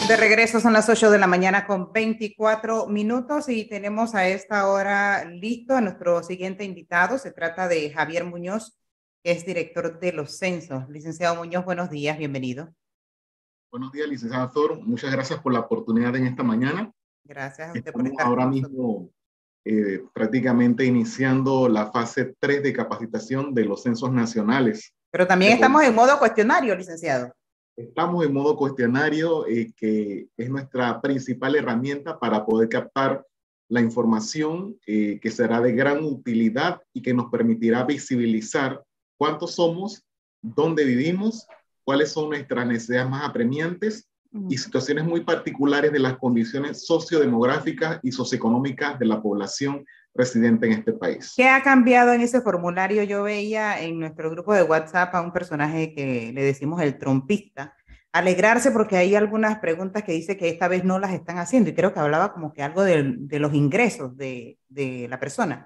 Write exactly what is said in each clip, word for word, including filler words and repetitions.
De regreso son las ocho de la mañana con veinticuatro minutos y tenemos a esta hora listo a nuestro siguiente invitado. Se trata de Javier Muñoz, que es director de los censos. Licenciado Muñoz, buenos días, bienvenido. Buenos días, licenciado Thor. Muchas gracias por la oportunidad en esta mañana. Gracias a usted por Estamos estar ahora con nosotros. mismo eh, prácticamente iniciando la fase tres de capacitación de los censos nacionales. Pero también estamos en modo cuestionario, licenciado. Estamos en modo cuestionario, eh, que es nuestra principal herramienta para poder captar la información eh, que será de gran utilidad y que nos permitirá visibilizar cuántos somos, dónde vivimos, cuáles son nuestras necesidades más apremiantes y situaciones muy particulares de las condiciones sociodemográficas y socioeconómicas de la población residente en este país. ¿Qué ha cambiado en ese formulario? Yo veía en nuestro grupo de WhatsApp a un personaje que le decimos el trompista, alegrarse porque hay algunas preguntas que dice que esta vez no las están haciendo y creo que hablaba como que algo de, de los ingresos de, de la persona.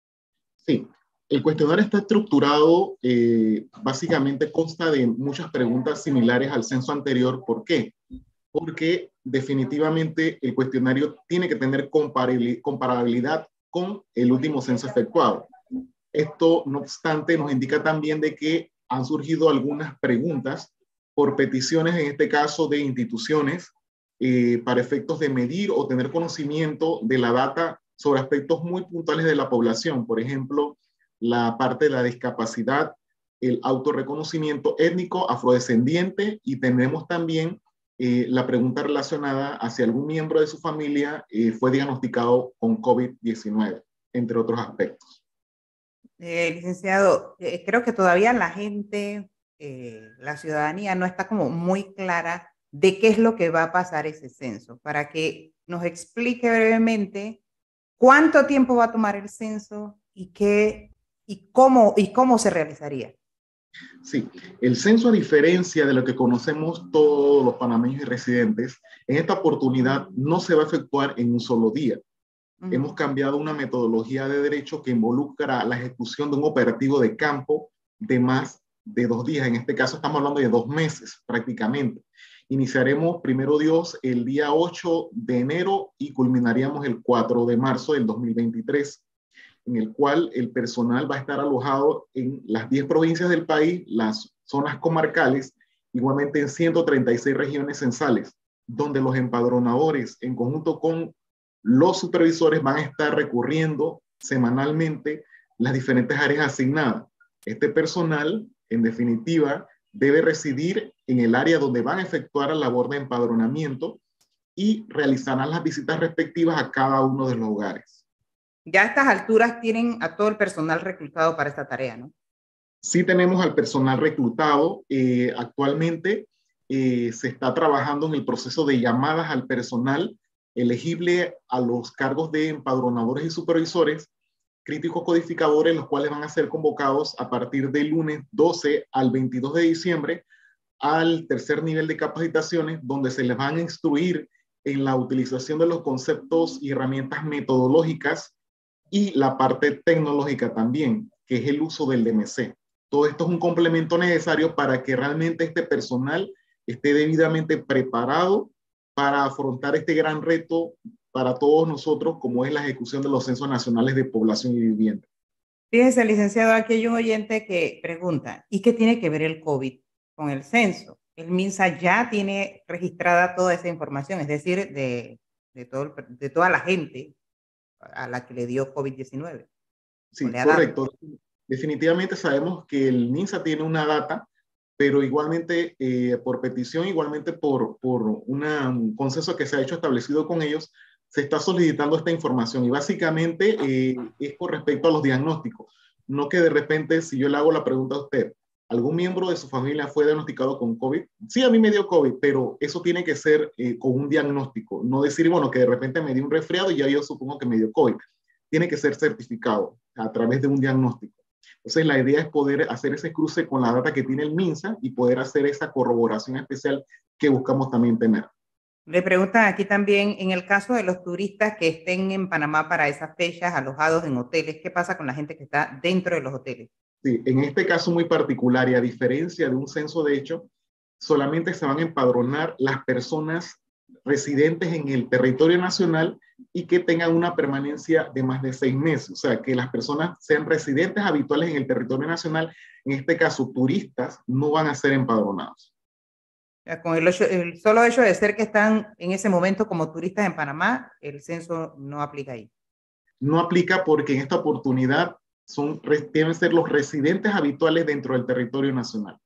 Sí, el cuestionario está estructurado, eh, básicamente consta de muchas preguntas similares al censo anterior. ¿Por qué? Porque definitivamente el cuestionario tiene que tener comparabilidad con el último censo efectuado. Esto, no obstante, nos indica también de que han surgido algunas preguntas por peticiones, en este caso de instituciones, eh, para efectos de medir o tener conocimiento de la data sobre aspectos muy puntuales de la población. Por ejemplo, la parte de la discapacidad, el autorreconocimiento étnico afrodescendiente, y tenemos también eh, la pregunta relacionada a si algún miembro de su familia eh, fue diagnosticado con COVID diecinueve, entre otros aspectos. Eh, licenciado, eh, creo que todavía la gente, eh, la ciudadanía no está como muy clara de qué es lo que va a pasar ese censo. Para que nos explique brevemente cuánto tiempo va a tomar el censo y qué y cómo y cómo se realizaría. Sí, el censo, a diferencia de lo que conocemos todos los panameños y residentes, en esta oportunidad no se va a efectuar en un solo día. Uh-huh. Hemos cambiado una metodología de derecho que involucra la ejecución de un operativo de campo de más de dos días. En este caso estamos hablando de dos meses prácticamente. Iniciaremos, primero Dios, el día ocho de enero y culminaríamos el cuatro de marzo del dos mil veintitrés, en el cual el personal va a estar alojado en las diez provincias del país, las zonas comarcales, igualmente en ciento treinta y seis regiones censales, donde los empadronadores, en conjunto con los supervisores, van a estar recurriendo semanalmente las diferentes áreas asignadas. Este personal, en definitiva, debe residir en el área donde van a efectuar la labor de empadronamiento y realizarán las visitas respectivas a cada uno de los hogares. Ya a estas alturas tienen a todo el personal reclutado para esta tarea, ¿no? Sí, tenemos al personal reclutado. Eh, actualmente eh, se está trabajando en el proceso de llamadas al personal elegible a los cargos de empadronadores y supervisores, críticos codificadores, los cuales van a ser convocados a partir del lunes doce al veintidós de diciembre al tercer nivel de capacitaciones, donde se les van a instruir en la utilización de los conceptos y herramientas metodológicas y la parte tecnológica también, que es el uso del D M C. Todo esto es un complemento necesario para que realmente este personal esté debidamente preparado para afrontar este gran reto para todos nosotros, como es la ejecución de los censos nacionales de población y vivienda. Fíjese, licenciado, aquí hay un oyente que pregunta, ¿y qué tiene que ver el COVID con el censo? El MINSA ya tiene registrada toda esa información, es decir, de, de, todo, de toda la gente a la que le dio COVID diecinueve. Sí, correcto. Dado. Definitivamente sabemos que el MINSA tiene una data, pero igualmente eh, por petición, igualmente por, por una, un consenso que se ha hecho establecido con ellos, se está solicitando esta información y básicamente eh, es con respecto a los diagnósticos. No que de repente, si yo le hago la pregunta a usted, ¿algún miembro de su familia fue diagnosticado con COVID? Sí, a mí me dio COVID, pero eso tiene que ser eh, con un diagnóstico. No decir, bueno, que de repente me dio un resfriado y ya yo supongo que me dio COVID. Tiene que ser certificado a través de un diagnóstico. Entonces, la idea es poder hacer ese cruce con la data que tiene el MINSA y poder hacer esa corroboración especial que buscamos también tener. Le preguntan aquí también, en el caso de los turistas que estén en Panamá para esas fechas, alojados en hoteles, ¿qué pasa con la gente que está dentro de los hoteles? Sí, en este caso muy particular y a diferencia de un censo de hecho, solamente se van a empadronar las personas residentes en el territorio nacional y que tengan una permanencia de más de seis meses. O sea, que las personas sean residentes habituales en el territorio nacional, en este caso turistas, no van a ser empadronados. Con el, el solo hecho de ser que están en ese momento como turistas en Panamá, el censo no aplica ahí. No aplica porque en esta oportunidad son, deben ser los residentes habituales dentro del territorio nacional.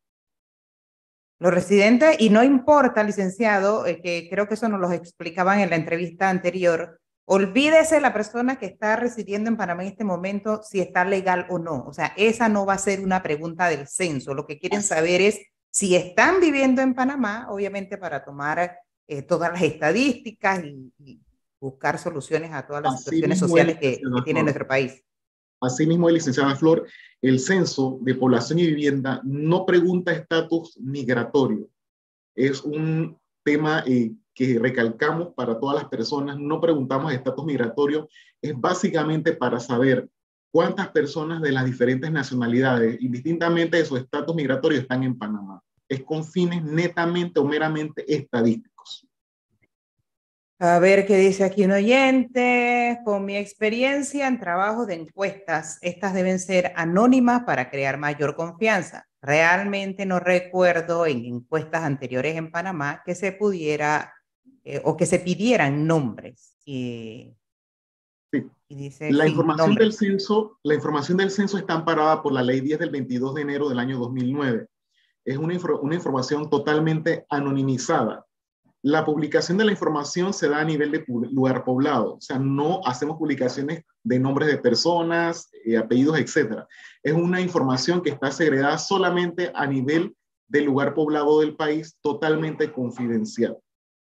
Los residentes, y no importa, licenciado, eh, que creo que eso nos lo explicaban en la entrevista anterior, olvídese la persona que está residiendo en Panamá en este momento si está legal o no. O sea, esa no va a ser una pregunta del censo. Lo que quieren saber es si están viviendo en Panamá, obviamente para tomar eh, todas las estadísticas y, y buscar soluciones a todas las Así situaciones sociales que, que tiene nuestro país. Asimismo, licenciada Flor, el censo de población y vivienda no pregunta estatus migratorio. Es un tema eh, que recalcamos para todas las personas. No preguntamos estatus migratorio. Es básicamente para saber cuántas personas de las diferentes nacionalidades, indistintamente de su estatus migratorio, están en Panamá. Es con fines netamente o meramente estadísticos. A ver qué dice aquí un oyente. Con mi experiencia en trabajo de encuestas, estas deben ser anónimas para crear mayor confianza. Realmente no recuerdo en encuestas anteriores en Panamá que se pudiera eh, o que se pidieran nombres. Y, sí. y dice, la, fin, información nombres. del censo, la información del censo está amparada por la Ley diez del veintidós de enero del año dos mil nueve. Es una, una información totalmente anonimizada. La publicación de la información se da a nivel de lugar poblado, o sea, no hacemos publicaciones de nombres de personas, eh, apellidos, etcétera. Es una información que está segregada solamente a nivel del lugar poblado del país, totalmente confidencial.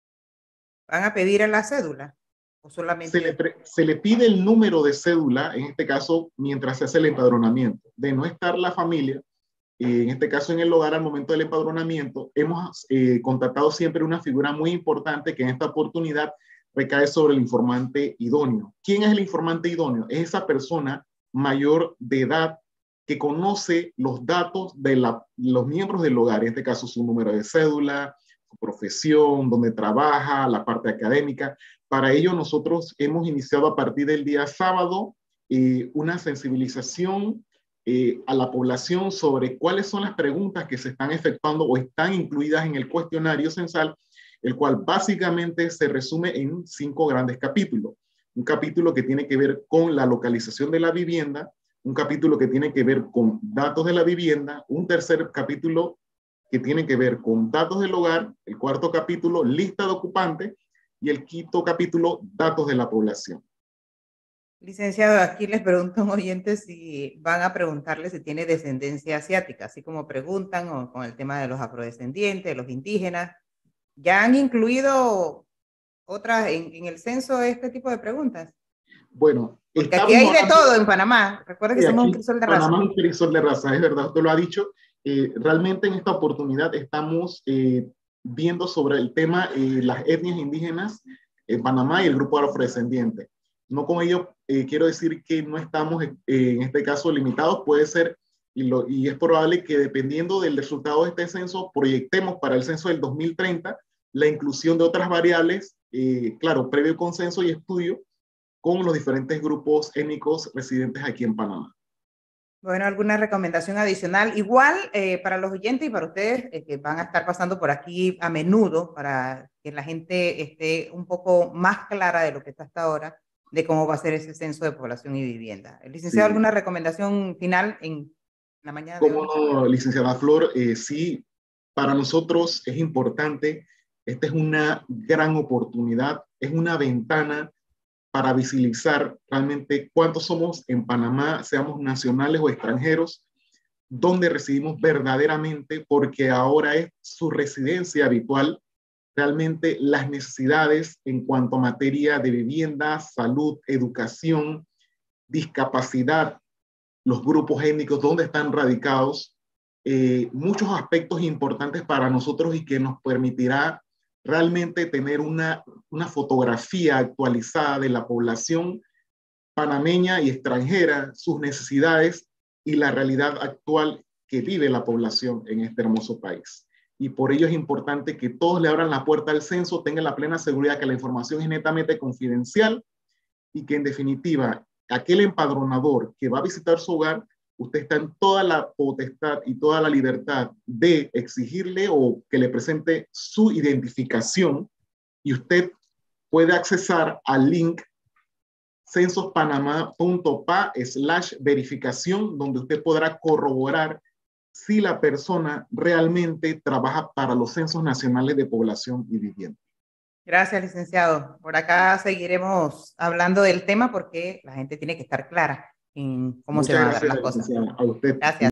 ¿Van a pedir en la cédula? ¿O solamente? Se le, se le pide el número de cédula, en este caso, mientras se hace el empadronamiento. De no estar la familia, en este caso en el hogar al momento del empadronamiento, hemos eh, contactado siempre una figura muy importante que en esta oportunidad recae sobre el informante idóneo. ¿Quién es el informante idóneo? Es esa persona mayor de edad que conoce los datos de la, los miembros del hogar, en este caso su número de cédula, su profesión, dónde trabaja, la parte académica. Para ello nosotros hemos iniciado a partir del día sábado eh, una sensibilización Eh, a la población sobre cuáles son las preguntas que se están efectuando o están incluidas en el cuestionario censal, el cual básicamente se resume en cinco grandes capítulos. Un capítulo que tiene que ver con la localización de la vivienda, un capítulo que tiene que ver con datos de la vivienda, un tercer capítulo que tiene que ver con datos del hogar, el cuarto capítulo, lista de ocupantes, y el quinto capítulo, datos de la población. Licenciado, aquí les pregunto a un oyente si van a preguntarle si tiene descendencia asiática, así como preguntan o con el tema de los afrodescendientes, de los indígenas. ¿Ya han incluido otras en, en el censo este tipo de preguntas? Bueno, porque aquí hay de todo en Panamá. Recuerda que sí, somos un crisol de raza. Panamá es un crisol de raza, es verdad, usted lo ha dicho. Eh, realmente en esta oportunidad estamos eh, viendo sobre el tema eh, las etnias indígenas en Panamá y el grupo afrodescendiente. No con ello eh, quiero decir que no estamos eh, en este caso limitados, puede ser, y, lo, y es probable que dependiendo del resultado de este censo, proyectemos para el censo del dos mil treinta la inclusión de otras variables, eh, claro, previo consenso y estudio con los diferentes grupos étnicos residentes aquí en Panamá. Bueno, ¿alguna recomendación adicional? Igual eh, para los oyentes y para ustedes eh, que van a estar pasando por aquí a menudo, para que la gente esté un poco más clara de lo que está hasta ahora, de cómo va a ser ese censo de población y vivienda. ¿El licenciado, sí, alguna recomendación final en la mañana de hoy? Como no, licenciada Flor, eh, sí, para nosotros es importante, esta es una gran oportunidad, es una ventana para visibilizar realmente cuántos somos en Panamá, seamos nacionales o extranjeros, donde residimos verdaderamente, porque ahora es su residencia habitual. Realmente las necesidades en cuanto a materia de vivienda, salud, educación, discapacidad, los grupos étnicos, dónde están radicados, eh, muchos aspectos importantes para nosotros y que nos permitirá realmente tener una, una fotografía actualizada de la población panameña y extranjera, sus necesidades y la realidad actual que vive la población en este hermoso país. y por ello es importante que todos le abran la puerta al censo, tengan la plena seguridad que la información es netamente confidencial y que en definitiva aquel empadronador que va a visitar su hogar, usted está en toda la potestad y toda la libertad de exigirle o que le presente su identificación y usted puede accesar al link censospanamá.pa slash verificación, donde usted podrá corroborar si la persona realmente trabaja para los censos nacionales de población y vivienda. Gracias, licenciado. Por acá seguiremos hablando del tema porque la gente tiene que estar clara en cómo se Muchas van a dar gracias, las cosas. licenciada. A usted. Gracias.